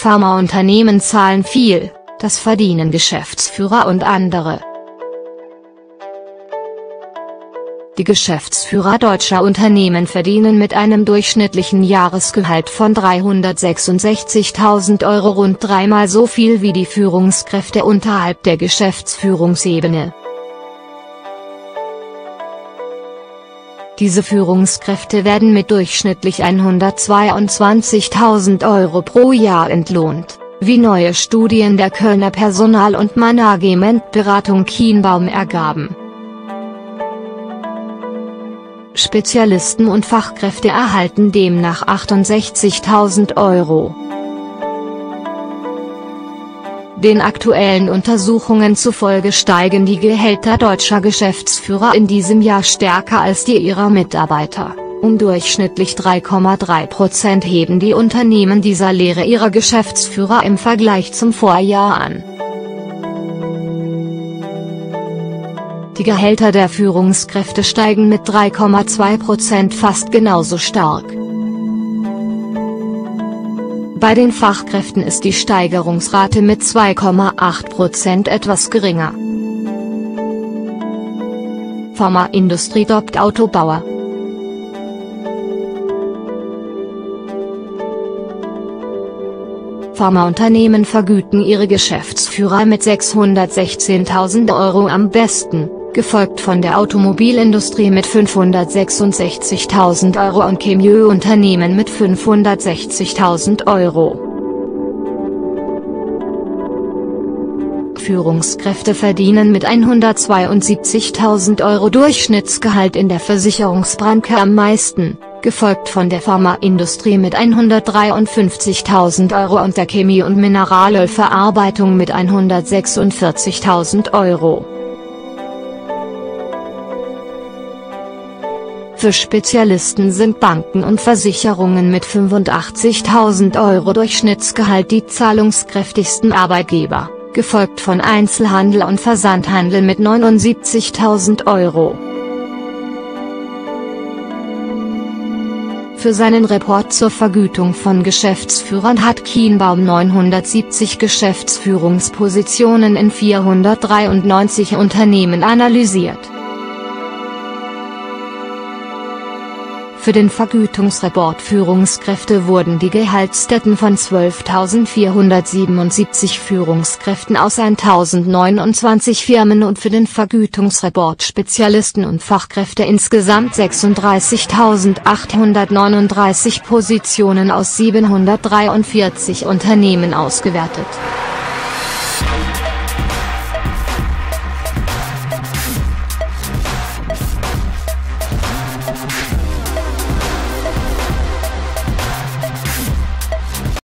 Pharmaunternehmen zahlen viel, das verdienen Geschäftsführer und andere. Die Geschäftsführer deutscher Unternehmen verdienen mit einem durchschnittlichen Jahresgehalt von 366.000 € rund dreimal so viel wie die Führungskräfte unterhalb der Geschäftsführungsebene. Diese Führungskräfte werden mit durchschnittlich 122.000 € pro Jahr entlohnt, wie neue Studien der Kölner Personal- und Managementberatung Kienbaum ergaben. Spezialisten und Fachkräfte erhalten demnach 68.000 €. Den aktuellen Untersuchungen zufolge steigen die Gehälter deutscher Geschäftsführer in diesem Jahr stärker als die ihrer Mitarbeiter. Durchschnittlich 3,3% heben die Unternehmen dieser Lehre ihrer Geschäftsführer im Vergleich zum Vorjahr an. Die Gehälter der Führungskräfte steigen mit 3,2% fast genauso stark. Bei den Fachkräften ist die Steigerungsrate mit 2,8% etwas geringer. Pharmaindustrie toppt Autobauer. Pharmaunternehmen vergüten ihre Geschäftsführer mit 616.000 € am besten, gefolgt von der Automobilindustrie mit 566.000 € und Chemieunternehmen mit 560.000 €. Führungskräfte verdienen mit 172.000 € Durchschnittsgehalt in der Versicherungsbranche am meisten, gefolgt von der Pharmaindustrie mit 153.000 € und der Chemie- und Mineralölverarbeitung mit 146.000 €. Für Spezialisten sind Banken und Versicherungen mit 85.000 € Durchschnittsgehalt die zahlungskräftigsten Arbeitgeber, gefolgt von Einzelhandel und Versandhandel mit 79.000 €. Für seinen Report zur Vergütung von Geschäftsführern hat Kienbaum 970 Geschäftsführungspositionen in 493 Unternehmen analysiert. Für den Vergütungsreport Führungskräfte wurden die Gehaltsdaten von 12.477 Führungskräften aus 1.029 Firmen und für den Vergütungsreport Spezialisten und Fachkräfte insgesamt 36.839 Positionen aus 743 Unternehmen ausgewertet.